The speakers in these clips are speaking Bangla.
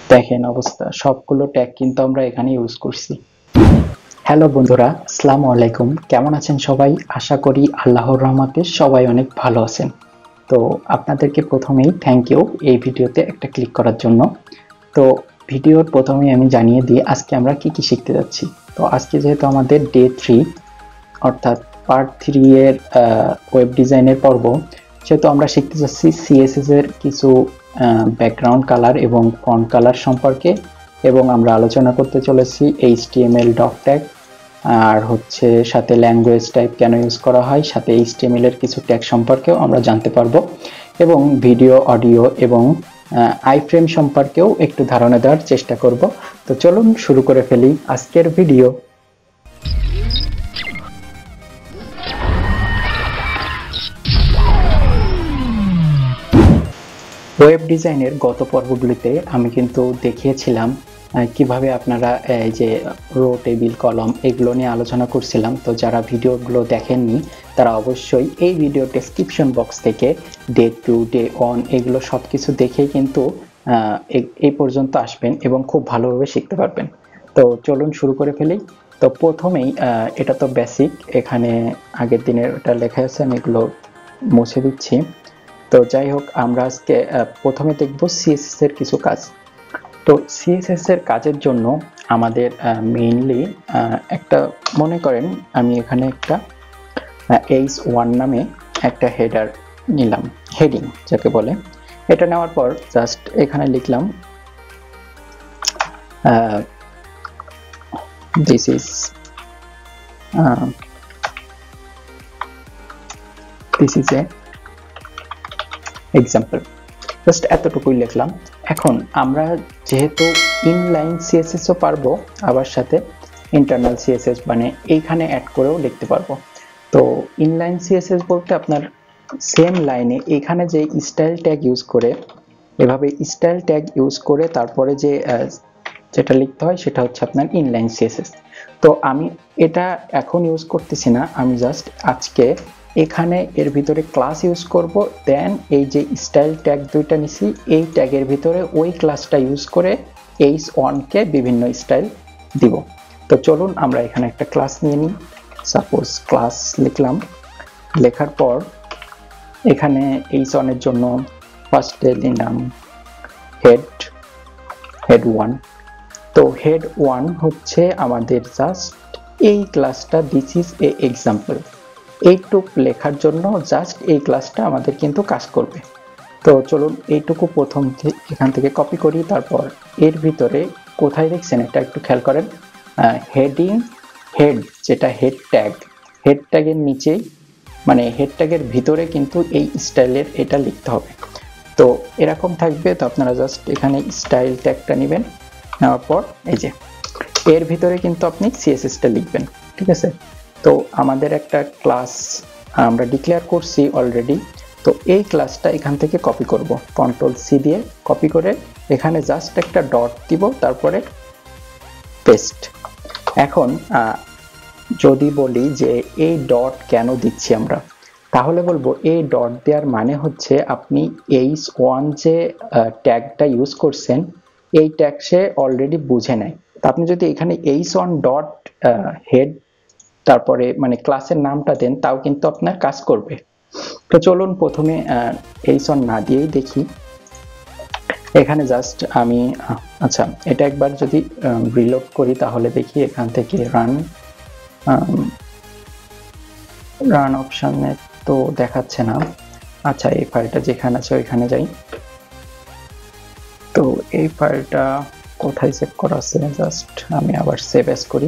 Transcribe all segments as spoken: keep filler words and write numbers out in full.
দেখেন অবস্থা, সবগুলো ট্যাগ কিন্তু আমরা এখানে ইউজ করছি। হ্যালো বন্ধুরা, আসসালামু আলাইকুম। কেমন আছেন সবাই? আশা করি আল্লাহর রহমতে সবাই অনেক ভালো আছেন। তো আপনাদেরকে প্রথমেই থ্যাংক ইউ এই ভিডিওতে একটা ক্লিক করার জন্য। তো ভিডিওর প্রথমেই আমি জানিয়ে দিই আজকে আমরা কি কি শিখতে যাচ্ছি। তো আজকে যেহেতু আমাদের ডে থ্রি অর্থাৎ পার্ট থ্রি এর ওয়েব ডিজাইনের পর্ব, সেহেতু আমরা শিখতে যাচ্ছি সিএসএস এর কিছু ব্যাকগ্রাউন্ড কালার এবং ফন্ট কালার সম্পর্কে, এবং আমরা আলোচনা করতে চলেছি এইচটিএমএল ডক ট্যাগ, আর হচ্ছে সাথে ল্যাঙ্গুয়েজ টাইপ কেন ইউজ করা হয়, সাথে এইচটিএমএল এর কিছু ট্যাগ সম্পর্কেও আমরা জানতে পারবো, এবং ভিডিও অডিও এবং আই ফ্রেম সম্পর্কেও একটু ধারণা দেওয়ার চেষ্টা করব। তো চলুন শুরু করে ফেলি আজকের ভিডিও। ওয়েব ডিজাইনের গত পর্বগুলিতে আমি কিন্তু দেখিয়েছিলাম কিভাবে আপনারা এই যে রো টেবিল কলম এগুলো নিয়ে আলোচনা করছিলাম। তো যারা ভিডিওগুলো দেখেননি তারা অবশ্যই এই ভিডিও ডেসক্রিপশন বক্স থেকে ডে টু ডে ওয়ান এগুলো সব কিছু দেখেই কিন্তু এই পর্যন্ত আসবেন এবং খুব ভালোভাবে শিখতে পারবেন। তো চলুন শুরু করে ফেলি। তো প্রথমেই এটা তো বেসিক, এখানে আগের দিনের ওটা লেখা আছে, আমি এগুলো মুছে দিচ্ছি। তো যাই হোক, আমরা আজকে প্রথমে দেখব সিএসএস এর কিছু কাজ। তো সিএসএস এর কাজের জন্য আমাদের মেইনলি একটা, মনে করেন আমি এখানে একটা এইচ ওয়ান নামে একটা হেডার নিলাম, হেডিং যাকে বলে। এটা নেওয়ার পর জাস্ট এখানে লিখলাম this is this is a example, just এতটুকুই লিখলাম। এখন আমরা যেহেতু ইনলাইন সিএসএস ও পারবো, আবার সাথে ইন্টারনাল সিএসএস মানে এইখানে অ্যাড করেও লিখতে পারবো। তো ইনলাইন সিএসএস বলতে আপনার সেম লাইনে এখানে যে স্টাইল ট্যাগ ইউজ করে, এভাবে স্টাইল ট্যাগ ইউজ করে তারপরে যে যেটা লিখতে হয় সেটা হচ্ছে আপনার ইনলাইন সিএসএস। তো আমি এটা এখন ইউজ করতেছি না, আমি জাস্ট আজকে এখানে এর ভিতরে ক্লাস ইউজ করব, দেন এই যে স্টাইল ট্যাগ দুইটা নিছি এই ট্যাগের ভিতরে ওই ক্লাসটা ইউজ করে এইচ ওয়ান কে বিভিন্ন স্টাইল দিব। তো চলুন আমরা এখানে একটা ক্লাস নিয়ে নিই। সাপোজ ক্লাস লিখলাম, লেখার পর এখানে এইচ ওয়ান এর জন্য ফার্স্টে নিলাম হেড হেড ওয়ান। তো হেড ওয়ান হচ্ছে আমাদের জাস্ট এই ক্লাসটা, দিস ইজ এ এক্সাম্পল, এইটুকু লেখার জন্য জাস্ট এই ক্লাসটা আমাদের কিন্তু কাজ করবে। তো চলুন এইটুকু প্রথম এখান থেকে কপি করি, তারপর এর ভিতরে কোথায় দেখছেন এটা একটু খেয়াল করেন, হেডিং হেড যেটা হেড ট্যাগ, হেড ট্যাগের নিচেই মানে হেড ট্যাগের ভিতরে কিন্তু এই স্টাইলের এটা লিখতে হবে। তো এরকম থাকবে। তো আপনারা জাস্ট এখানে স্টাইল ট্যাগটা নেবেন, নেওয়ার পর এই যে এর ভিতরে কিন্তু আপনি সিএসএসটা লিখবেন, ঠিক আছে। তো আমাদের একটা ক্লাস আমরা ডিক্লেয়ার করছি অলরেডি, তো এই ক্লাসটা এখান থেকে কপি করব, কন্ট্রোল সি দিয়ে কপি করে এখানে জাস্ট একটা ডট দিব, তারপরে পেস্ট। এখন যদি বলি যে এই ডট কেন দিচ্ছি আমরা, তাহলে বলবো এই ডট দেওয়ার মানে হচ্ছে আপনি এইচ ওয়ান যে ট্যাগটা ইউজ করছেন এই ট্যাগ সে অলরেডি বুঝে নেয়। তো আপনি যদি এখানে এইচ ওয়ান ডট হেড তারপরে মানে ক্লাসের নামটা দেন, তাও কিন্তু আপনার কাজ করবে। তো চলুন প্রথমে এইচ ওয়ান না দিয়েই দেখি। এখানে জাস্ট আমি আচ্ছা এটা একবার যদি রিলোড করি তাহলে দেখি এখান থেকে রান রান অপশনে তো দেখাচ্ছে না। আচ্ছা এই ফাইলটা যেখানে আছে ওইখানে যাই। তো এই ফাইলটা কোথায় সেভ করা আছে, জাস্ট আমি আবার সেভ এস করি।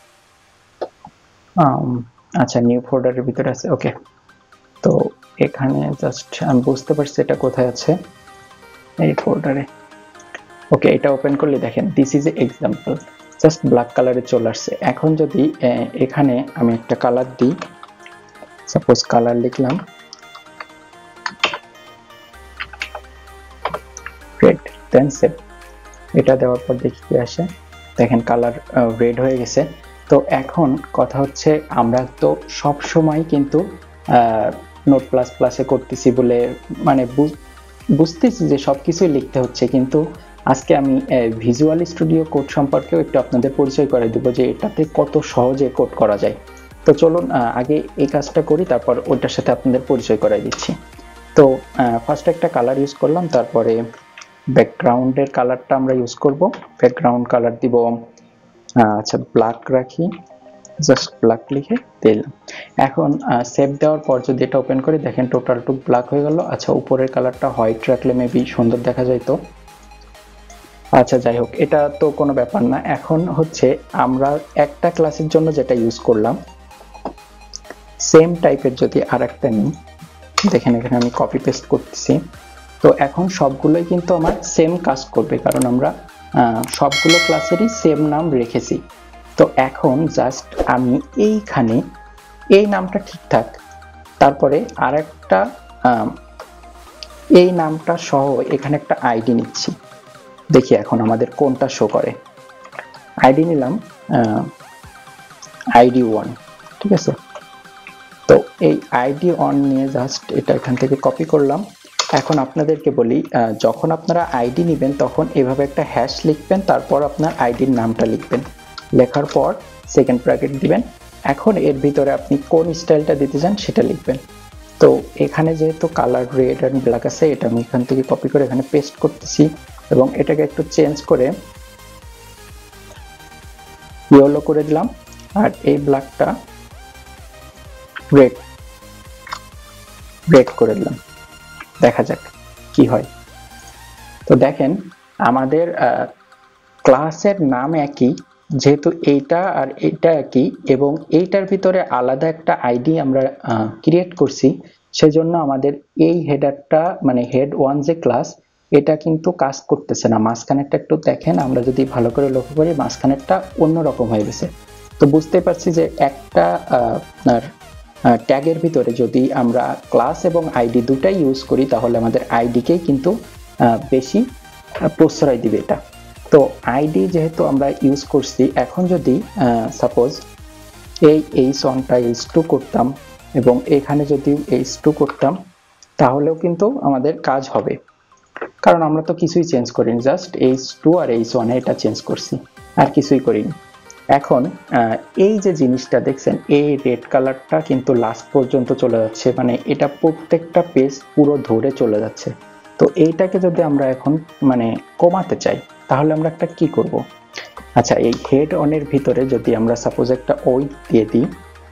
আচ্ছা নিউ ফোল্ডারের ভিতরে আছে, ওকে। তো এখানে জাস্ট আমি বুঝতে পারছি এটা কোথায় আছে, এই ফোল্ডারে। ওকে, এটা ওপেন করলে দেখেন this is a example, just black কালারে চলে আসছে। এখন যদি এখানে আমি একটা কালার দিই, সাপোজ কালার লিখলাম রেড, দেন সেভ। এটা দেওয়ার পর দেখি কি আসে, দেখেন কালার রেড হয়ে গেছে। তো এখন কথা হচ্ছে আমরা তো সব সময় কিন্তু নোট প্লাস প্লাসে করতেছি বলে মানে বুঝতেছি যে সবকিছুই লিখতে হচ্ছে, কিন্তু আজকে আমি ভিজুয়াল স্টুডিও কোড সম্পর্কেও একটু আপনাদের পরিচয় করে দেব যে এটাতে কত সহজে কোড করা যায়। তো চলুন আগে এই কাজটা করি, তারপর ওইটার সাথে আপনাদের পরিচয় করাই দিচ্ছি। তো ফার্স্ট একটা কালার ইউজ করলাম, তারপরে ব্যাকগ্রাউন্ডের কালারটা আমরা ইউজ করব। ব্যাকগ্রাউন্ড কালার দিব, আচ্ছা ব্ল্যাক রাখি, জাস্ট ব্ল্যাক লিখে দিলাম। এখন সেভ দেওয়ার পর যদি এটা ওপেন করি, দেখেন টোটাল টু ব্ল্যাক হয়ে গেল। আচ্ছা উপরের কালারটা হোয়াইট রাখলে মেবি সুন্দর দেখা যাইতো। আচ্ছা যাই হোক, এটা তো কোনো ব্যাপার না। এখন হচ্ছে আমরা একটা ক্লাসের জন্য যেটা ইউজ করলাম সেম টাইপের যদি আর একটা নিই, দেখেন এখানে আমি কপি পেস্ট করতেছি। তো এখন সবগুলোই কিন্তু আমার সেম কাজ করবে, কারণ আমরা সবগুলো ক্লাসেরই সেম নাম রেখেছি। তো এখন জাস্ট আমি এইখানে এই নামটা ঠিকঠাক, তারপরে আর একটা এই নামটা সহ এখানে একটা আইডি নিচ্ছি। দেখি এখন আমাদের কোনটা শো করে। আইডি নিলাম আইডি ওয়ান, ঠিক আছে। তো এই আইডি ওয়ান নিয়ে জাস্ট এটা এখান থেকে কপি করলাম। এখন আপনাদেরকে বলি, যখন আপনারা আইডি নেবেন তখন এভাবে একটা হ্যাশ লিখবেন, তারপর আপনার আইডির নামটা লিখবেন, লেখার পর সেকেন্ড ব্র্যাকেট দিবেন। এখন এর ভিতরে আপনি কোন স্টাইলটা দিতে চান সেটা লিখবেন। তো এখানে যেহেতু কালার রেড অ্যান্ড ব্ল্যাক আছে, এটা আমি এখান থেকে কপি করে এখানে পেস্ট করতেছি এবং এটাকে একটু চেঞ্জ করে ইয়েলো করে দিলাম, আর এই ব্ল্যাকটা রেড রেড করে দিলাম। দেখা যাক কি হয়। তো দেখেন আমাদের ক্লাসের নাম একই, যেহেতু এইটা আর এইটা একই এবং এইটার ভিতরে আলাদা একটা আইডি আমরা ক্রিয়েট করছি, সেজন্য আমাদের এই হেডারটা মানে হেড ওয়ান যে ক্লাস, এটা কিন্তু কাজ করতেছে না। মাঝখানেরটা একটু দেখেন, আমরা যদি ভালো করে লক্ষ্য করি মাঝখানেরটা অন্যরকম হয়ে গেছে। তো বুঝতে পারছি যে একটা আপনার ট্যাগের ভিতরে যদি আমরা ক্লাস এবং আইডি দুটাই ইউজ করি, তাহলে আমাদের আইডিকেই কিন্তু বেশি প্রশ্রয় দিবে এটা। তো আইডি যেহেতু আমরা ইউজ করছি, এখন যদি সাপোজ এই এইচ ওয়ানটা এইচ টু করতাম এবং এখানে যদি এইচ টু করতাম, তাহলেও কিন্তু আমাদের কাজ হবে, কারণ আমরা তো কিছুই চেঞ্জ করিনি, জাস্ট এইচ টু আর এইচ ওয়ান এটা চেঞ্জ করছি, আর কিছুই করিনি। এখন এই যে জিনিসটা দেখছেন, এই রেড কালারটা কিন্তু লাস্ট পর্যন্ত চলে যাচ্ছে, মানে এটা প্রত্যেকটা পেজ পুরো ধরে চলে যাচ্ছে। তো এইটাকে যদি আমরা এখন মানে কমাতে চাই, তাহলে আমরা একটা কি করব? আচ্ছা এই হেড অনের ভিতরে যদি আমরা সাপোজ একটা উইডথ দিয়ে দিই,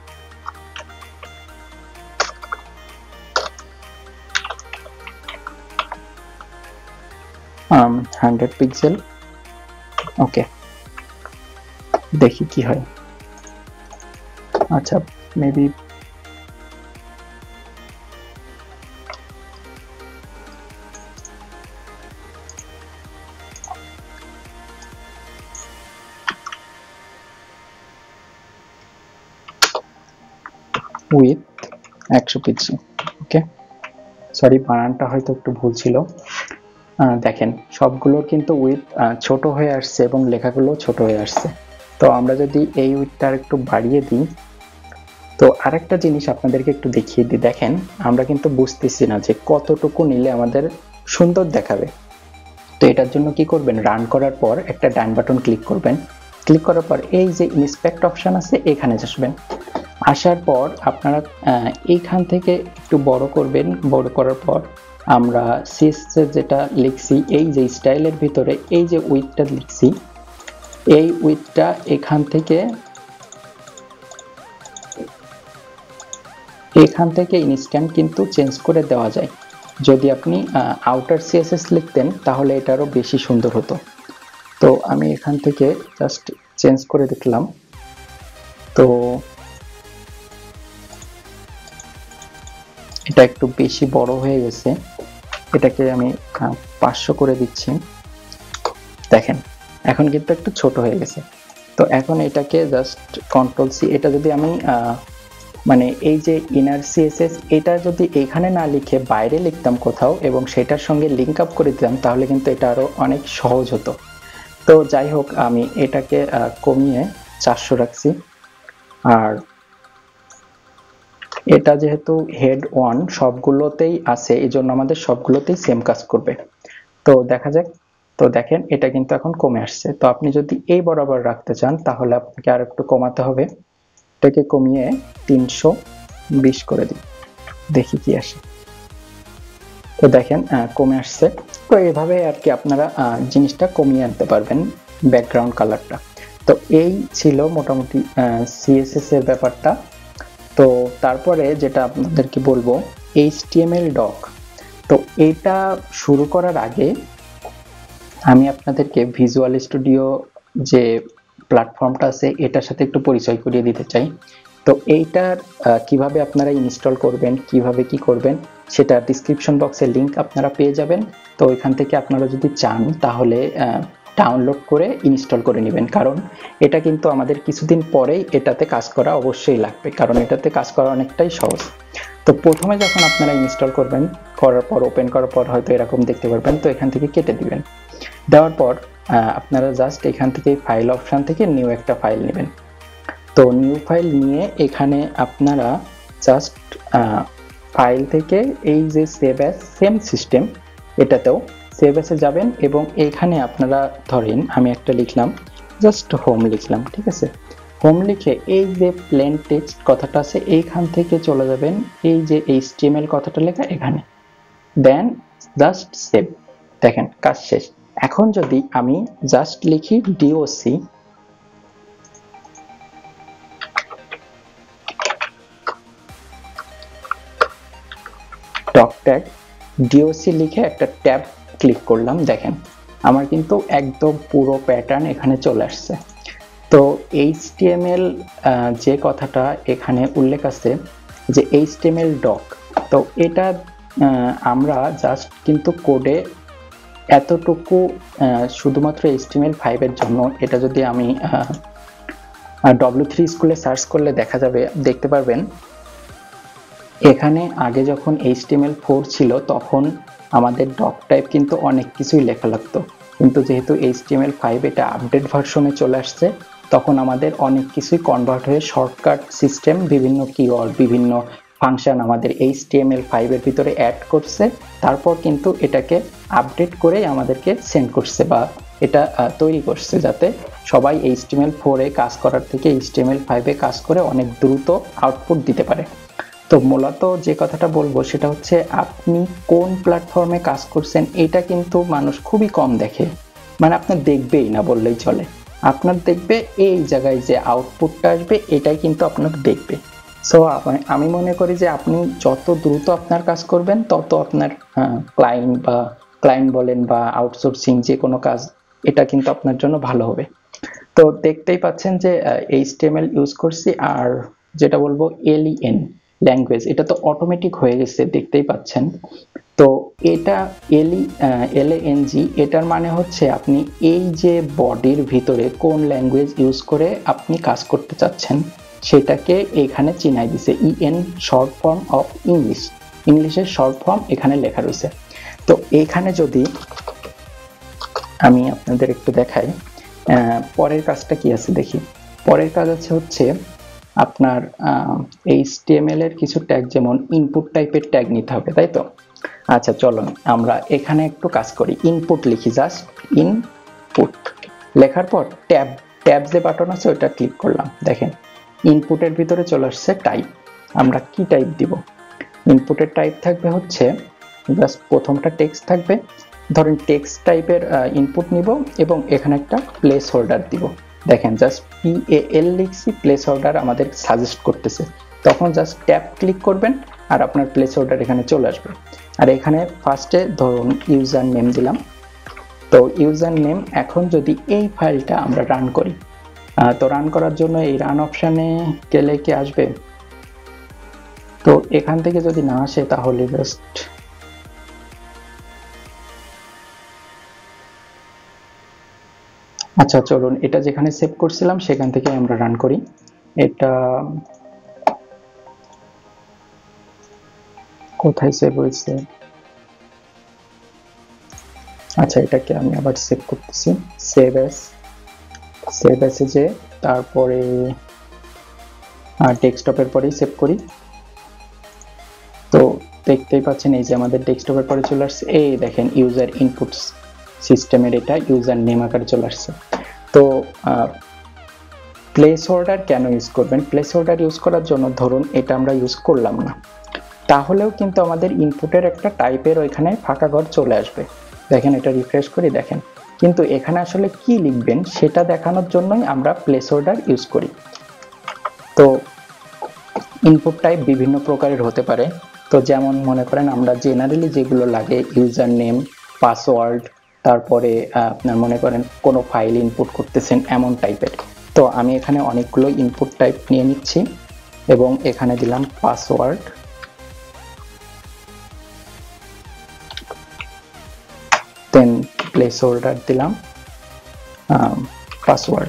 হান্ড্রেড পিক্সেল, ওকে, দেখি কি হয়। আচ্ছা মেবি উইথ একশো পিক্সেল, ওকে, সরি বানানটা হয়তো একটু ভুল ছিল। দেখেন সবগুলো কিন্তু উইথ ছোট হয়ে আসছে এবং লেখাগুলো ছোট হয়ে আসছে। তো আমরা যদি এই উইথটা একটু বাড়িয়ে দিই, তো আরেকটা জিনিস আপনাদেরকে একটু দেখিয়ে দিই। দেখেন আমরা কিন্তু বুঝতেছি না যে কতটুকু নিলে আমাদের সুন্দর দেখাবে। তো এটার জন্য কি করবেন, রান করার পর একটা ডান বাটন ক্লিক করবেন, ক্লিক করার পর এই যে ইন্সপেক্ট অপশন আছে এখানে আসবেন। আসার পর আপনারা এইখান থেকে একটু বড় করবেন, বড় করার পর আমরা সিএসএস যেটা লিখছি, এই যে স্টাইলের ভিতরে এই যে উইথটা লিখছি, এই উইথটা এখান থেকে এখান থেকে ইনস্ট্যান্ট কিন্তু চেঞ্জ করে দেওয়া যায়। যদি আপনি আউটার সিএসএস লিখতেন তাহলে এটা আরো বেশি সুন্দর হতো। তো আমি এখান থেকে জাস্ট চেঞ্জ করে দেখলাম। তো এটা একটু বেশি বড় হয়ে গেছে, এটাকে আমি পাঁচশো করে দিচ্ছি। দেখেন এখন কিন্তু একটু ছোট হয়ে গেছে। তো এখন এটাকে জাস্ট কন্ট্রোল সি, এটা যদি আমি মানে এই যে ইনার সিএসএস এটা যদি এখানে না লিখে বাইরে লিখতাম কোথাও এবং সেটার সঙ্গে লিঙ্ক আপ করে দিতাম, তাহলে কিন্তু এটা আরো অনেক সহজ হতো। তো যাই হোক আমি এটাকে কমিয়ে চারশো রাখছি। আর এটা যেহেতু হেড ওয়ান সবগুলোতেই আছে, এই জন্য আমাদের সবগুলোতেই সেম কাজ করবে। তো দেখা যাক তো দেখেন এটা কিন্তু এখন কমে আসছে। তো আপনি যদি এই বরাবর রাখতে চান তাহলে আপনাকে আর একটু কমাতে হবে, এটাকে কমিয়ে তিনশো বিশ করে দিই, দেখি কি আসে। তো দেখেন কমে আসছে। তো এইভাবে আর কি আপনারা জিনিসটা কমিয়ে আনতে পারবেন ব্যাকগ্রাউন্ড কালারটা। তো এই ছিল মোটামুটি সিএসএস এর ব্যাপারটা। তো তারপরে যেটা আপনাদেরকে বলবো এইচটিএমএল ডক। তো এটা শুরু করার আগে আমি আপনাদেরকে ভিজুয়াল স্টুডিও যে প্ল্যাটফর্মটা আছে এটার সাথে একটু পরিচয় করিয়ে দিতে চাই। তো এইটার কিভাবে আপনারা ইনস্টল করবেন, কিভাবে কি করবেন সেটা ডিসক্রিপশন বক্সে লিংক আপনারা পেয়ে যাবেন। তো ওইখান থেকে আপনারা যদি চান তাহলে ডাউনলোড করে ইনস্টল করে নেবেন, কারণ এটা কিন্তু আমাদের কিছুদিন পরেই এটাতে কাজ করা অবশ্যই লাগবে, কারণ এটাতে কাজ করা অনেকটাই সহজ। তো প্রথমে যখন আপনারা ইনস্টল করবেন, করার পর ওপেন করার পর হয়তো এরকম দেখতে পারবেন। তো এখান থেকে কেটে দিবেন, দেওয়ার পর আপনারা জাস্ট এখান থেকে ফাইল অপশন থেকে নিউ একটা ফাইল নেবেন। তো নিউ ফাইল নিয়ে এখানে আপনারা জাস্ট ফাইল থেকে এই যে সেভ অ্যাজ সেম সিস্টেম এটাতেও সেভ অ্যাসে যাবেন এবং এখানে আপনারা ধরেন আমি একটা লিখলাম, জাস্ট হোম লিখলাম, ঠিক আছে। হোম লিখে এই যে প্লেন টেক্সট কথাটা আছে এইখান থেকে চলে যাবেন এই যে এইচটিএমএল কথাটা লেখা এখানে, দেন জাস্ট সেভ। দেখেন কাজ শেষ। এখন যদি আমি জাস্ট লিখি ডিওসি, ডক ট্যাগ ডিওসি লিখে একটা ট্যাব ক্লিক করলাম, দেখেন আমার কিন্তু একদম পুরো প্যাটার্ন এখানে চলে আসছে। তো এইচটিএমএল যে কথাটা এখানে উল্লেখ আছে যে এইচটিএমএল ডক, তো এটা আমরা জাস্ট কিন্তু কোডে এতটুকু শুধুমাত্র এইচটিএমএল ফাইভ এর জন্য, এটা যদি আমি ডব্লিউ থ্রি স্কুলে সার্চ করলে দেখা যাবে, দেখতে পারবেন এখানে আগে যখন এইচটিএমএল ফোর ছিল তখন আমাদের ডক টাইপ কিন্তু অনেক কিছুই লেখা লাগতো, কিন্তু যেহেতু এইচটিএমএল ফাইভ এটা আপডেট ভার্সনে চলে আসছে তখন আমাদের অনেক কিছুই কনভার্ট হয়ে শর্টকাট সিস্টেম, বিভিন্ন কিওয়ার্ড, বিভিন্ন ফাংশন আমাদের এইচটিএমএল ফাইভ এর ভিতরে অ্যাড করছে, তারপর কিন্তু এটাকে আপডেট করে আমাদেরকে সেন্ড করছে বা এটা তৈরি করছে যাতে সবাই এইচটিএমএল ফোর এ কাজ করার থেকে এইচটিএমএল ফাইভ এ কাজ করে অনেক দ্রুত আউটপুট দিতে পারে। তো মূলত যে কথাটা বলবো সেটা হচ্ছে আপনি কোন প্ল্যাটফর্মে কাজ করছেন এটা কিন্তু মানুষ খুবই কম দেখে, মানে আপনার দেখবেই না বললেই চলে। আপনার দেখবে এই জায়গায় যে আউটপুটটা আসবে এটাই কিন্তু আপনার দেখবে। সো আমি মনে করি যে আপনি যত দ্রুত আপনার কাজ করবেন তত আপনার ক্লায়েন্ট বা ক্লায়েন্ট বলেন বা আউটসোর্সিং যে কোনো কাজ, এটা কিন্তু আপনার জন্য ভালো হবে। তো দেখতেই পাচ্ছেন যে এইচটিএমএল ইউজ করছি, আর যেটা বলবো এলইএন ল্যাঙ্গুয়েজ, এটা তো অটোমেটিক হয়ে গেছে দেখতেই পাচ্ছেন। তো এটা এলই এলএএনজি, এটার মানে হচ্ছে আপনি এই যে বডির ভিতরে কোন ল্যাঙ্গুয়েজ ইউজ করে আপনি কাজ করতে চাচ্ছেন সেটাকে এখানে চিনাই দিছে। EN short form of English, ইংলিশের শর্ট ফর্ম এখানে লেখা রয়েছে। তো এইখানে যদি আমি আপনাদের একটু দেখাই পরের কাজটা কি আছে দেখি। পরের কাজ আছে হচ্ছে আপনার এইচটিএমএল এর কিছু ট্যাগ, যেমন ইনপুট টাইপের ট্যাগ নিতে হবে, তাই তো। আচ্ছা চলুন আমরা এখানে একটু কাজ করি, ইনপুট লিখি, জাস্ট ইনপুট লেখার পর ট্যাব ট্যাব যে বাটন আছে ওটা ক্লিক করলাম, দেখেন ইনপুটের ভিতরে চলে আসছে টাইপ। আমরা কি টাইপ দিব? ইনপুটের টাইপ থাকবে হচ্ছে জাস্ট প্রথমটা টেক্সট থাকবে, ধরেন টেক্সট টাইপের ইনপুট নিব এবং এখানে একটা প্লেস হোল্ডার দিব। দেখেন জাস্ট পিএএল লিখছি, প্লেস হোল্ডার আমাদের সাজেস্ট করতেছে, তখন জাস্ট ট্যাব ক্লিক করবেন আর আপনার প্লেস হোল্ডার এখানে চলে আসবে। আর এখানে ফার্স্টে ধরুন ইউজার নেম দিলাম। তো ইউজার নেম, এখন যদি এই ফাইলটা আমরা রান করি, তো রান করার জন্য এই রান অপশানে গেলে কি আসবে? তো এখান থেকে যদি না আসে তাহলে জাস্ট আচ্ছা চলুন এটা যেখানে সেভ করছিলাম সেখান থেকে আমরা রান করি। এটা কোথায় সেভ হয়েছে? আচ্ছা এটাকে আমি আবার সেভ করতেছি, সেভ অ্যাজ, সেভ অ্যাজ যে তারপরে ডেস্কটপের পরেই সেভ করি। তো দেখতেই পাচ্ছেন এই যে আমাদের ডেস্কটপের পরে চলে আসছে, এই দেখেন ইউজার ইনপুটস সিস্টেমের এটা ইউজার নেম আকারে চলে আসছে। তো প্লেস হোল্ডার কেন ইউজ করবেন? প্লেস হোল্ডার ইউজ করার জন্য ধরুন এটা আমরা ইউজ করলাম না, তাহলেও কিন্তু আমাদের ইনপুটের একটা টাইপের ওইখানে ফাঁকা ঘর চলে আসবে। দেখেন এটা রিফ্রেশ করে দেখেন, কিন্তু এখানে আসলে কি লিখবেন সেটা দেখানোর জন্যই আমরা প্লেস হোল্ডার ইউজ করি। তো ইনপুট টাইপ বিভিন্ন প্রকারের হতে পারে। তো যেমন মনে করেন আমরা জেনারেলি যেগুলো লাগে ইউজার নেম, পাসওয়ার্ড, তারপরে আপনার মনে করেন কোনো ফাইল ইনপুট করতেছেন এমন টাইপের। তো আমি এখানে অনেকগুলো ইনপুট টাইপ নিয়ে নিচ্ছি এবং এখানে দিলাম পাসওয়ার্ড, দেন প্লেস হোল্ডার দিলাম পাসওয়ার্ড।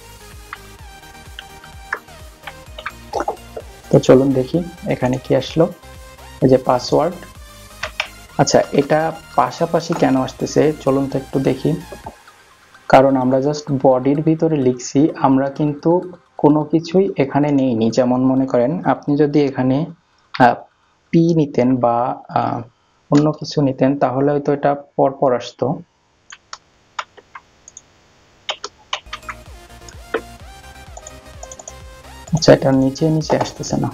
তো চলুন দেখি এখানে কি আসলো, এই যে পাসওয়ার্ড। আচ্ছা এটা পাশাপাশি কেন আসতেছে চলুন তো একটু দেখি, কারণ আমরা জাস্ট বডির ভিতরে লিখছি, আমরা কিন্তু কোনো কিছুই এখানে নেইনি। যেমন মনে করেন আপনি যদি এখানে পি নিতেন বা অন্য কিছু নিতেন তাহলে হয়তো এটা পরপর আসতো। আচ্ছা এটা নিচে নিচে আসতেছে না,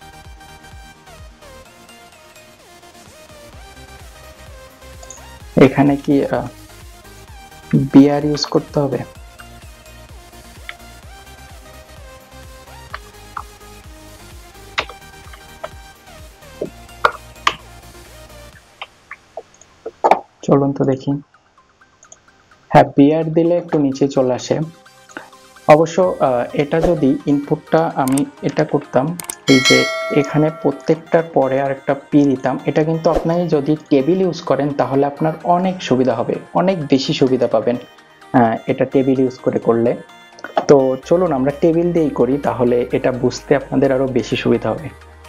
এখানে কি বিআর ইউজ করতে হবে? চলুন তো দেখি, হ্যাঁ বিআর দিলে একটু নিচে চলে আসে। অবশ্য এটা যদি ইনপুটটা আমি এটা করতাম, এই যে এখানে প্রত্যেকটার পরে আর একটা পি দিতাম, এটা কিন্তু আপনি যদি টেবিল ইউজ করেন তাহলে আপনার অনেক সুবিধা হবে, অনেক বেশি সুবিধা পাবেন এটা টেবিল ইউজ করে করলে। তো চলুন আমরা টেবিল দিয়েই করি, তাহলে এটা বুঝতে আপনাদের আরো বেশি সুবিধা হবে।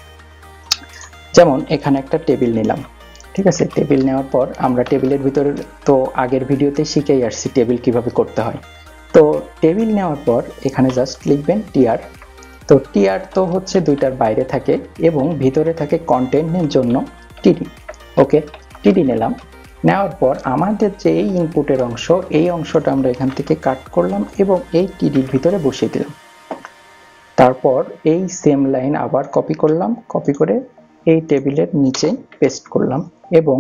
যেমন এখানে একটা টেবিল নিলাম, ঠিক আছে, টেবিল নেওয়ার পর আমরা টেবিলের ভিতরে তো আগের ভিডিওতে শিখেই আসছি টেবিল কিভাবে করতে হয়। তো টেবিল নেওয়ার পর এখানে জাস্ট লিখবেন টিআর। তো টিআর তো হচ্ছে দুইটার বাইরে থাকে এবং ভিতরে থাকে কন্টেন্টের জন্য টিডি। ওকে, টিডি নিলাম, নেওয়ার পর আমাদের যে এই ইনপুটের অংশ, এই অংশটা আমরা এখান থেকে কাট করলাম এবং এই টিডির ভিতরে বসিয়ে দিলাম। তারপর এই সেম লাইন আবার কপি করলাম, কপি করে এই টেবিলের নিচে পেস্ট করলাম এবং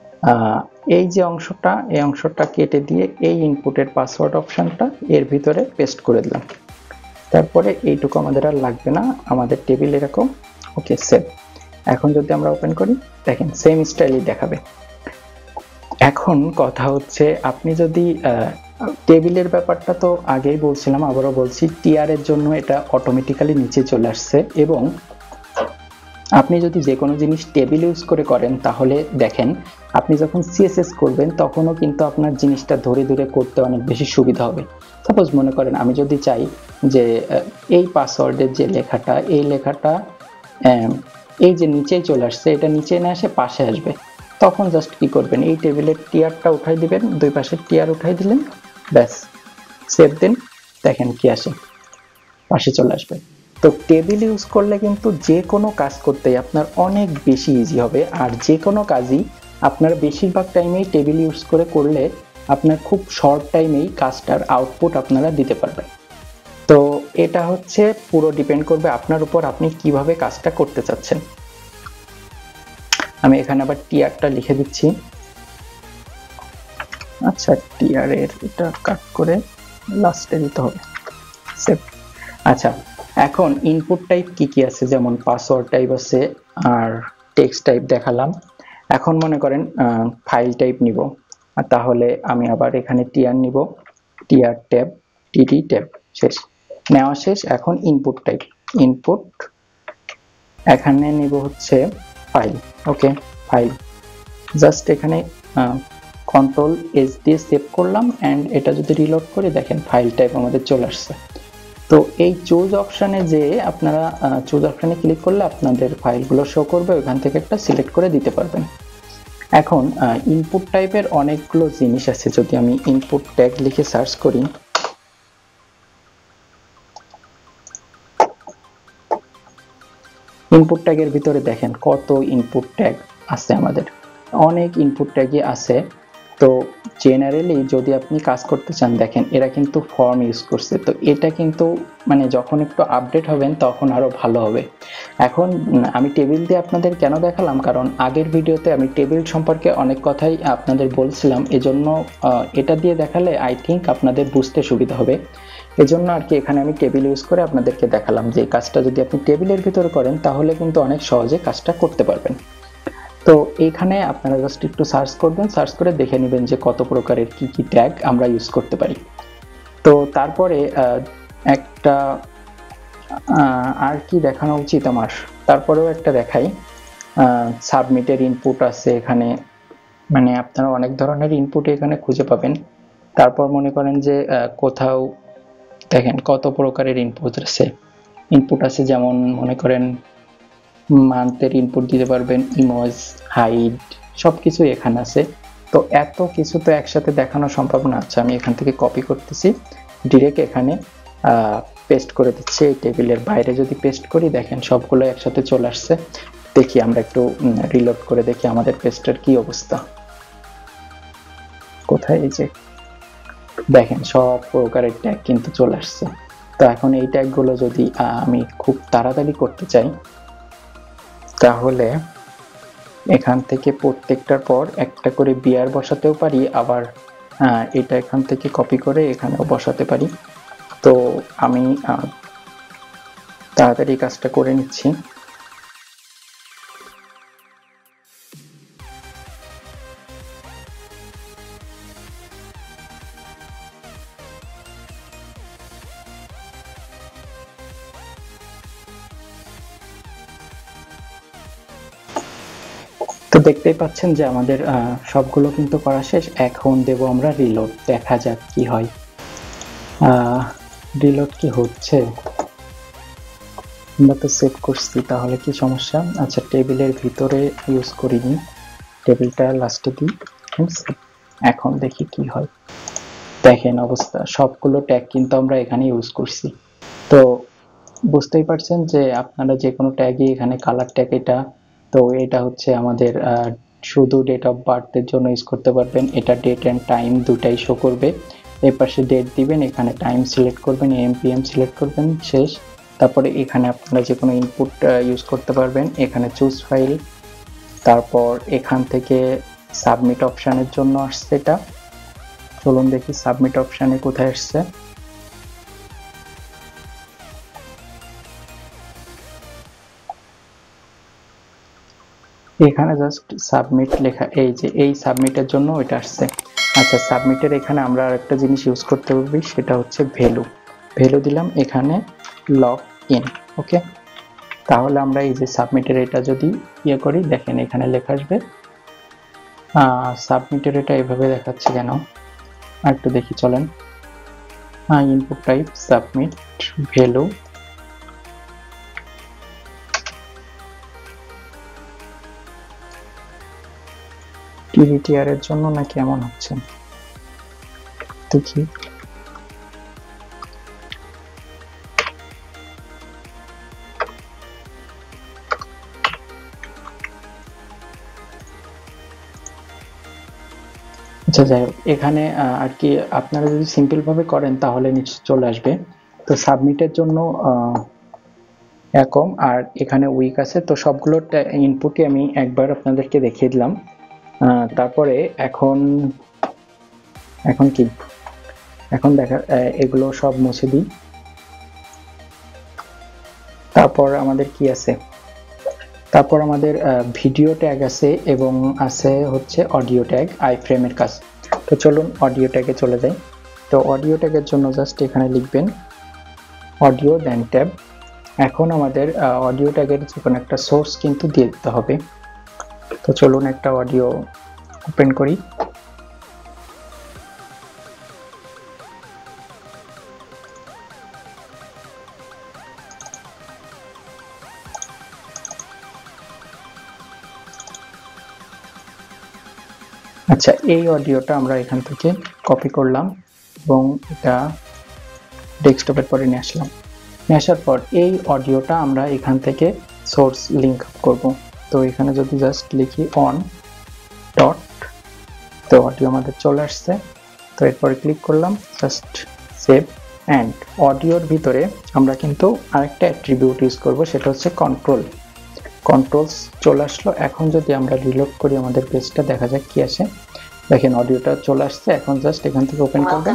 এই যে অংশটা, এই অংশটা কেটে দিয়ে এই ইনপুটের পাসওয়ার্ড অপশনটা এর ভিতরে পেস্ট করে দিলাম। তারপরে এইটুকু আমাদের আর লাগবে না, আমাদের টেবিল এরকম। Okay save. এখন যদি আমরা ওপেন করি দেখেন সেম স্টাইলই দেখাবে। এখন কথা হচ্ছে আপনি যদি টেবিলের ব্যাপারটা তো আগেই বলছিলাম, আবারও বলছি, টিআর এর জন্য এটা অটোমেটিক্যালি নিচে চলে আসছে এবং আপনি যদি যে কোনো জিনিস টেবিল ইউজ করে করেন তাহলে দেখেন আপনি যখন সিএসএস করবেন তখনও কিন্তু আপনার জিনিসটা ধরে ধরে করতে অনেক বেশি সুবিধা হবে। সাপোজ মনে করেন আমি যদি চাই যে এই পাসওয়ার্ডের যে লেখাটা, এই লেখাটা এই যে নিচেই চলে আসছে, এটা নিচে না এসে পাশে আসবে, তখন জাস্ট কি করবেন, এই টেবিলের টিআরটা উঠাই দিবেন, দুই পাশে টিআর উঠাই দিলেন, ব্যাস সেভ দিন, দেখেন কি আসে, পাশে চলে আসবে। তো টেবিল ইউজ করলে কিন্তু যে কোনো কাজ করতে আপনার অনেক বেশি ইজি হবে, আর যে কোনো কাজই আপনার বেশিরভাগ টাইমেই টেবিল ইউজ করে করলে আপনার খুব শর্ট টাইমেই কাজটার আউটপুট আপনারা দিতে পারবেন। তো এটা হচ্ছে পুরো ডিপেন্ড করবে আপনার উপর, আপনি কিভাবে কাজটা করতে চাচ্ছেন। আমি এখানে আবার টিআরটা লিখে দিচ্ছি। আচ্ছা টিআর এর এটা কাট করে লাস্টে দিতে হবে, সেভ। আচ্ছা এখন ইনপুট টাইপ কি কি আছে, যেমন পাসওয়ার্ড টাইপ আছে আর টেক্সট টাইপ দেখালাম। এখন মনে করেন ফাইল টাইপ নিব, তাহলে আমি আবার এখানে টিআর নিব, টিআর ট্যাব, টিডি ট্যাব, শেষ, নেওয়া শেষ। এখন ইনপুট টাইপ, ইনপুট এখানে নিব হচ্ছে ফাইল। ওকে ফাইল, জাস্ট এখানে কন্ট্রোল এস দিয়ে সেভ করলাম এন্ড এটা যদি রিলোড করি দেখেন ফাইল টাইপ আমাদের চলে আসছে। তো এই চুজ অপশনে যে আপনারা চুজ অপশনে ক্লিক করলে আপনাদের ফাইলগুলো শো করবে, ওখান থেকে একটা সিলেক্ট করে দিতে পারবেন। এখন ইনপুট টাইপের অনেকগুলো জিনিস আছে, যদি আমি ইনপুট ট্যাগ লিখে সার্চ করি, ইনপুট ট্যাগের ভিতরে দেখেন কত ইনপুট ট্যাগ আছে, আমাদের অনেক ইনপুট ট্যাগই আছে। তো জেনারেলি যদি আপনি কাজ করতে চান, দেখেন এরা কিন্তু ফর্ম ইউজ করছে, তো এটা কিন্তু মানে যখন একটু আপডেট হবেন তখন আরো ভালো হবে। এখন আমি টেবিল দিয়ে আপনাদের কেন দেখালাম, কারণ আগের ভিডিওতে আমি টেবিল সম্পর্কে অনেক কথাই আপনাদের বলছিলাম, এজন্য এটা দিয়ে দেখালে আই থিঙ্ক আপনাদের বুঝতে সুবিধা হবে, এজন্য আর কি এখানে আমি টেবিল ইউজ করে আপনাদেরকে দেখালাম যে কাজটা যদি আপনি টেবিলের ভিতরে করেন তাহলে কিন্তু অনেক সহজে কাজটা করতে পারবেন। তো এখানে আপনারা জাস্ট একটু সার্চ করবেন, সার্চ করে দেখে নেবেন যে কত প্রকারের কি কি ট্যাগ আমরা ইউজ করতে পারি। তো তারপরে একটা আর কি দেখানো উচিত আমার, তারপরেও একটা দেখাই। সাবমিটের ইনপুট আছে এখানে, মানে আপনারা অনেক ধরনের ইনপুট এখানে খুঁজে পাবেন। তারপর মনে করেন যে কোথাও দেখেন কত প্রকারের ইনপুট আছে ইনপুট আছে যেমন মনে করেন মান্থের ইনপুট দিতে পারবেন, ইমোজ, হাইড, সবকিছু এখানে আছে। তো এত কিছু তো একসাথে দেখানো সম্ভব না। আচ্ছা, আমি এখান থেকে কপি করতেছি, ডিরেক্ট এখানে পেস্ট করে দিচ্ছি। এই টেবিলের বাইরে যদি পেস্ট করি, দেখেন সবগুলো একসাথে চলে আসছে। দেখি আমরা একটু রিলোড করে দেখি আমাদের পেস্টের কি অবস্থা, কোথায়, এই যে দেখেন সব প্রকারের ট্যাগ কিন্তু চলে আসছে। তো এখন এই ট্যাগগুলো যদি আমি খুব তাড়াতাড়ি করতে চাই, তাহলে এখান থেকে প্রত্যেকটার পর একটা করে বিয়ার বসাতেও পারি, আবার এটা এখান থেকে কপি করে এখানেও বসাতে পারি। তো আমি তাড়াতাড়ি কাজটা করে নিচ্ছি। তো দেখতেই পাচ্ছেন যে আমাদের সবগুলো কিন্তু করা শেষ। এখন দেব আমরা রিলোড, দেখা যাক কি হয়। রিলোড কি হচ্ছে, আমরা তো সেভ করছি, তাহলে কি সমস্যা? আচ্ছা, টেবিলের ভিতরে ইউজ করিনি, টেবিলটা লাস্টে দিই। এখন দেখি কি হয়। দেখেন অবস্থা, সবগুলো ট্যাগ কিন্তু আমরা এখানে ইউজ করছি। তো বুঝতেই পারছেন যে আপনারা যে কোনো ট্যাগই এখানে কালার ট্যাগ, এটা তো এটা হচ্ছে আমাদের শুধু ডেট অফ বার্থের জন্য ইউজ করতে পারবেন। এটা ডেট অ্যান্ড টাইম দুটাই শো করবে। এই পাশে ডেট দিবেন, এখানে টাইম সিলেক্ট করবেন, এম পি এম সিলেক্ট করবেন, শেষ। তারপরে এখানে আপনারা যে কোনো ইনপুট ইউজ করতে পারবেন, এখানে চুজ ফাইল। তারপর এখান থেকে সাবমিট অপশানের জন্য আসছে এটা, চলুন দেখি সাবমিট অপশানে কোথায় আসছে। এখানে জাস্ট সাবমিট লেখা, এই যে এই সাবমিটের জন্য এটা আসছে। আচ্ছা, সাবমিটের এখানে আমরা আরেকটা জিনিস ইউজ করতে পারবি, সেটা হচ্ছে ভ্যালু। ভ্যালু দিলাম এখানে লগ ইন, ওকে। তাহলে আমরা এই যে সাবমিটের এটা যদি ইয়ে করি, দেখেন এখানে লেখা আসবে। সাবমিটের এটা এভাবে দেখাচ্ছে কেন, আর একটু দেখি চলেন। হ্যাঁ, input type submit, value, TDTR এর জন্য নাকি এমন হচ্ছে দেখি। আচ্ছা, যাই হোক, এখানে আর কি আপনারা যদি সিম্পল ভাবে করেন তাহলে নিশ্চয় চলে আসবে। তো সাবমিটের জন্য এরকম, আর এখানে উইক আছে। তো সবগুলো ইনপুটই আমি একবার আপনাদেরকে দেখিয়ে দিলাম। তারপরে এখন এখন কি এখন দেখা, এগুলো সব মুছে দিই। তারপর আমাদের কি আছে, তারপর আমাদের ভিডিও ট্যাগ আছে এবং আছে হচ্ছে অডিও ট্যাগ, আই ফ্রেমের কাজ। তো চলুন অডিও ট্যাগে চলে যাই। তো অডিও ট্যাগের জন্য জাস্ট এখানে লিখবেন অডিও দেন ট্যাব। এখন আমাদের অডিও ট্যাগের যে কোনো একটা সোর্স কিন্তু দিয়ে দিতে হবে। তো চলুন একটা অডিও ওপেন করি। আচ্ছা, এই অডিওটা আমরা এখান থেকে কপি করলাম এবং এটা ডেস্কটপের পরে নিয়ে আসলাম। নিয়ে আসার পর এই অডিওটা আমরা এখান থেকে সোর্স লিঙ্ক আপ করব। তো এখানে যদি জাস্ট লিখি অন ডট তো অডিও আমাদের চলে আসছে। তো এরপরে ক্লিক করলাম জাস্ট সেভ। অ্যান্ড অডিওর ভিতরে আমরা কিন্তু আরেকটা অ্যাট্রিবিউট ইউজ করব, সেটা হচ্ছে কন্ট্রোল। কন্ট্রোলস চলে আসলো। এখন যদি আমরা রিলোড করি আমাদের পেজটা, দেখা যাক কি আসে। দেখেন অডিওটা চলে আসছে। এখন জাস্ট এখান থেকে ওপেন করবেন।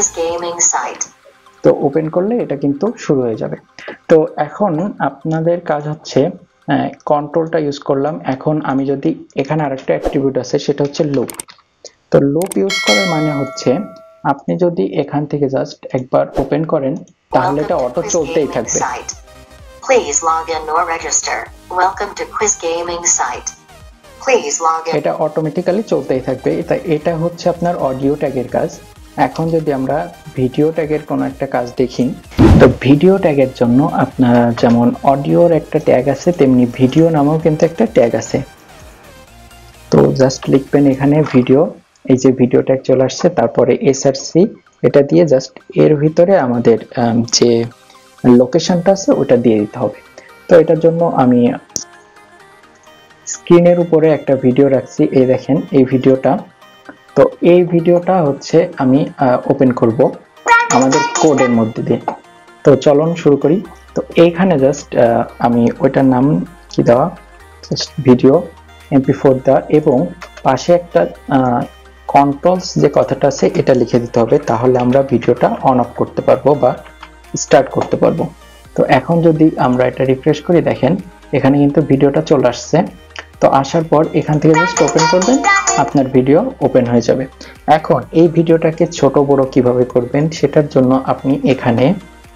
তো ওপেন করলে এটা কিন্তু শুরু হয়ে যাবে। তো এখন আপনাদের কাজ হচ্ছে কন্ট্রোলটা ইউজ করলাম। এখন আমি যদি এখানে আরেকটা অ্যাট্রিবিউট আছে, সেটা হচ্ছে লুপ। তো লুপ ইউজ করার মানে হচ্ছে আপনি যদি এখান থেকে জাস্ট একবার ওপেন করেন তাহলে এটা অটো চলতেই থাকবে। Please log in or register. Welcome to Quiz Gaming site. Please log in. এটা অটোমেটিক্যালি চলতেই থাকবে। এটা এটা হচ্ছে আপনার অডিও ট্যাগের কাজ। এখন যদি আমরা ভিডিও ট্যাগের কোনো একটা কাজ দেখি, তো ভিডিও ট্যাগের জন্য আপনার যেমন অডিওর একটা ট্যাগ আছে, তেমনি ভিডিও নামেও কিন্তু একটা ট্যাগ আছে। তো জাস্ট লিখবেন এখানে ভিডিও, এই যে ভিডিও ট্যাগ চলে আসছে, তারপরে এসআরসি এটা দিয়ে জাস্ট এর ভিতরে আমাদের যে লোকেশনটা আছে ওটা দিয়ে দিতে হবে। তো এটার জন্য আমি স্ক্রিনের উপরে একটা ভিডিও রাখছি, এই দেখেন এই ভিডিওটা। তো এই ভিডিওটা হচ্ছে আমি ওপেন করব আমাদের কোডের মধ্যে দিয়ে। তো চলুন শুরু করি। তো এইখানে জাস্ট আমি ওইটার নাম কি দেওয়া, জাস্ট ভিডিও এমপি ফোর দেওয়া, এবং পাশে একটা কন্ট্রোলস যে কথাটা আছে এটা লিখে দিতে হবে, তাহলে আমরা ভিডিওটা অন অফ করতে পারবো বা স্টার্ট করতে পারবো। তো এখন যদি আমরা এটা রিফ্রেশ করি, দেখেন এখানে কিন্তু ভিডিওটা চলে আসছে। তো আসার পর এখান থেকে জাস্ট ওপেন করবেন, আপনার ভিডিও ওপেন হয়ে যাবে। এখন এই ভিডিওটাকে ছোট বড় কিভাবে করবেন সেটার জন্য আপনি এখানে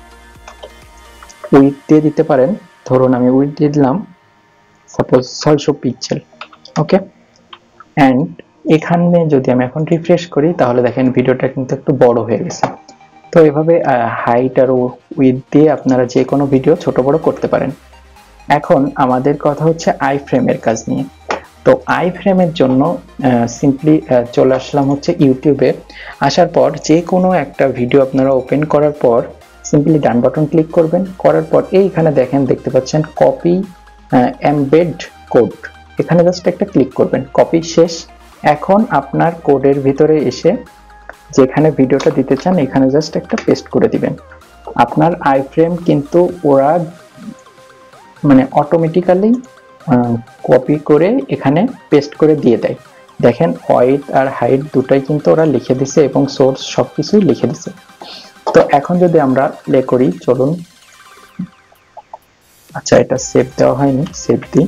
উইডথ দিয়ে দিতে পারেন। ধরুন আমি উইডথ দিয়ে দিলাম সাপোজ ছয়শো পিক্সেল, ওকে। অ্যান্ড এখানে যদি আমি এখন রিফ্রেশ করি তাহলে দেখেন ভিডিওটা কিন্তু একটু বড় হয়ে গেছে। তো এভাবে হাইট আর উইডথ দিয়ে আপনারা যে কোনো ভিডিও ছোট বড় করতে পারেন। এখন আমাদের কথা হচ্ছে আই ফ্রেমের কাজ নিয়ে। তো আই ফ্রেমের জন্য সিম্পলি চলে আসলাম হচ্ছে ইউটিউবে। আসার পর যে কোনো একটা ভিডিও আপনারা ওপেন করার পর সিম্পলি ডান বাটন ক্লিক করবেন। করার পর এইখানে দেখেন দেখতে পাচ্ছেন কপি এমবেড কোড, এখানে জাস্ট একটা ক্লিক করবেন। কপি শেষ। এখন আপনার কোডের ভিতরে এসে যেখানে ভিডিওটা দিতে চান এখানে জাস্ট একটা পেস্ট করে দিবেন। আপনার আই ফ্রেম কিন্তু ওরা মানে অটোমেটিক্যালি কপি করে এখানে পেস্ট করে দিয়ে দেয়। দেখেন ওয়েট আর হাইট দুটাই কিন্তু ওরা লিখে দিছে এবং সোর্স সবকিছুই লিখে দিছে। তো এখন যদি আমরা প্লে করি, চলুন। আচ্ছা, এটা সেভ দেওয়া হয়নি, সেভ দিই।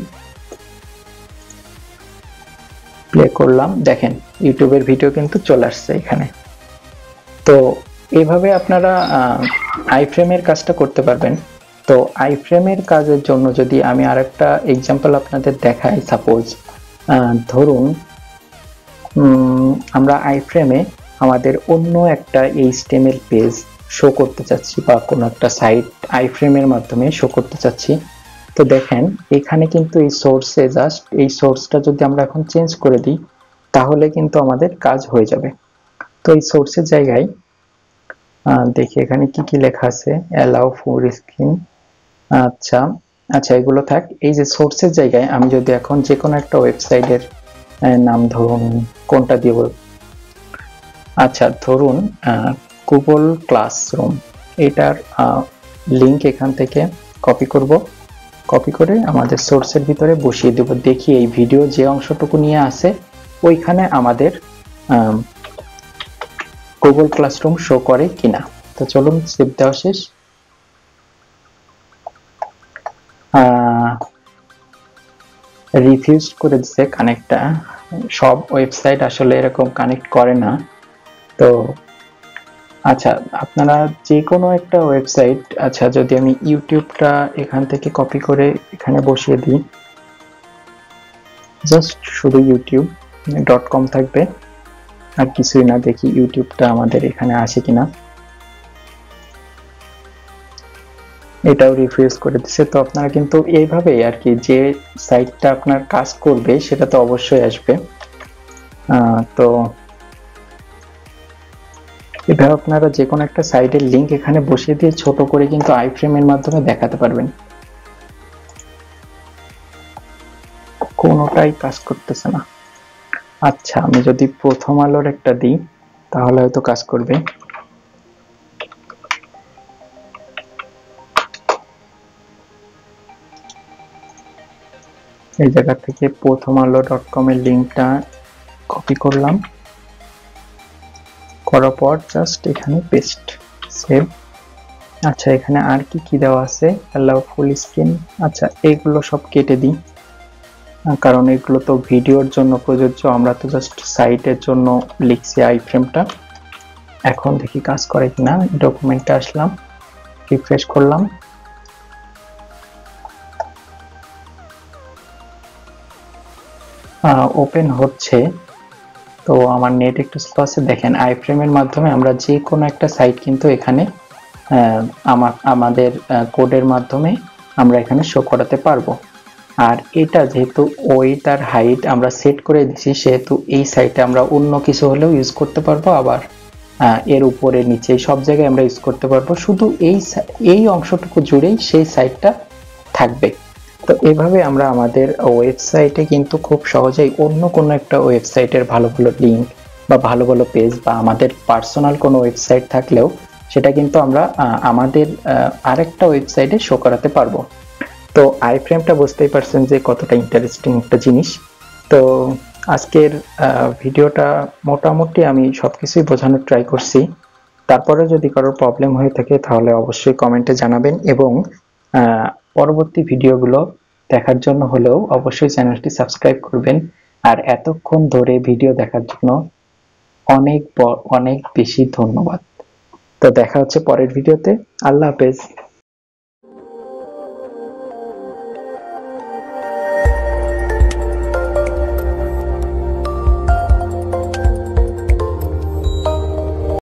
প্লে করলাম, দেখেন ইউটিউবের ভিডিও কিন্তু চলে আসছে এখানে। তো এইভাবে আপনারা আই ফ্রেমের কাজটা করতে পারবেন। তো আই ফ্রেমের কাজের জন্য যদি আমি আরেকটা এক্সাম্পল আপনাদের দেখাই, সাপোজ ধরুন আমরা আই ফ্রেমে আমাদের অন্য একটা এইচটিএমএল পেজ শো করতে চাচ্ছি বা কোনো একটা সাইট আই ফ্রেমের মাধ্যমে শো করতে চাচ্ছি। তো দেখেন এখানে কিন্তু এই সোর্সে জাস্ট এই সোর্সটা যদি আমরা এখন চেঞ্জ করে দিই তাহলে কিন্তু আমাদের কাজ হয়ে যাবে। তো এই সোর্সের জায়গায় দেখি এখানে কি কি লেখা আছে, অ্যালাউ ফর স্ক্রিন, আচ্ছা আচ্ছা এগুলো থাক। এই যে সোর্সের জায়গায় আমি যদি এখন যে কোনো একটা ওয়েবসাইটের নাম ধরুন, কোনটা দিব, আচ্ছা ধরুন গুগল ক্লাসরুম, এটার লিংক এখান থেকে কপি করব। কপি করে আমাদের সোর্সের ভিতরে বসিয়ে দেব। দেখি এই ভিডিও যে অংশটুকু নিয়ে আসে ওইখানে আমাদের গুগল ক্লাসরুম শো করে কিনা। তো চলুন, সেভ দেওয়া শেষ। রিফিউজ করে দিচ্ছে কানেক্টটা। সব ওয়েবসাইট আসলে এরকম কানেক্ট করে না। তো আচ্ছা, আপনারা যে কোনো একটা ওয়েবসাইট, আচ্ছা যদি আমি ইউটিউবটা এখান থেকে কপি করে এখানে বসিয়ে দিই, জাস্ট শুধু ইউটিউব ডট কম থাকবে আর কিছুই না। দেখি ইউটিউবটা আমাদের এখানে আসে কিনা। এটাও রিফ্রেশ করে দিচ্ছে। তো আপনারা কিন্তু এইভাবে আর কি যে সাইটটা আপনার কাজ করবে সেটা তো অবশ্যই আসবে। তো এভাবে আপনারা যে কোনো একটা সাইটের লিংক এখানে বসিয়ে দিয়ে ছোট করে কিন্তু আই ফ্রেমের মাধ্যমে দেখাতে পারবেন। কোনোটাই কাজ করতেছে না। আচ্ছা, আমি যদি প্রথম আলোর একটা দিই তাহলে হয়তো কাজ করবে। এই জায়গা থেকে প্রথম আলো ডট কম এর লিঙ্কটা কপি করলাম, করার পর জাস্ট এখানে পেস্ট, সেভ। আচ্ছা, এখানে আর কি কি দেওয়া আছে, অ্যালাউ ফুল স্ক্রিন। আচ্ছা, এইগুলো সব কেটে দিই, কারণ এগুলো তো ভিডিওর জন্য প্রযোজ্য, আমরা তো জাস্ট সাইটের জন্য লিখছি আই ফ্রেমটা। এখন দেখি কাজ করে কিনা। ডকুমেন্টে আসলাম, রিফ্রেশ করলাম, ওপেন হচ্ছে। তো আমার নেট একটু স্লো আছে। দেখেন, আই ফ্রেমের মাধ্যমে আমরা যে কোনো একটা সাইট কিন্তু এখানে আমাদের কোডের মাধ্যমে আমরা এখানে শো করাতে পারবো। আর এটা যেহেতু ওয়েট আর হাইট আমরা সেট করে দিছি, সেহেতু এই সাইটে আমরা অন্য কিছু হলেও ইউজ করতে পারবো, আবার এর উপরে নিচে সব জায়গায় আমরা ইউজ করতে পারবো। শুধু এই এই অংশটুকু জুড়েই সেই সাইটটা থাকবে। তো এভাবে আমরা আমাদের ওয়েবসাইটে কিন্তু খুব সহজেই অন্য কোনো একটা ওয়েবসাইটের ভালো ভালো লিঙ্ক বা ভালো ভালো পেজ বা আমাদের পার্সোনাল কোনো ওয়েবসাইট থাকলেও সেটা কিন্তু আমরা আমাদের আরেকটা ওয়েবসাইটে শো করাতে পারবো। তো আই ফ্রেমটা বুঝতেই পারছেন যে কতটা ইন্টারেস্টিং একটা জিনিস। তো আজকের ভিডিওটা মোটামুটি আমি সবকিছুই বোঝানোর ট্রাই করছি। তারপরে যদি কারোর প্রবলেম হয়ে থাকে তাহলে অবশ্যই কমেন্টে জানাবেন, এবং পরবর্তী ভিডিওগুলো দেখার জন্য হলেও অবশ্যই চ্যানেলটি সাবস্ক্রাইব করবেন। আর এতক্ষণ ধরে ভিডিও দেখার জন্য অনেক অনেক বেশি ধন্যবাদ। তো দেখা হচ্ছে পরের ভিডিওতে। আল্লাহ হাফেজ।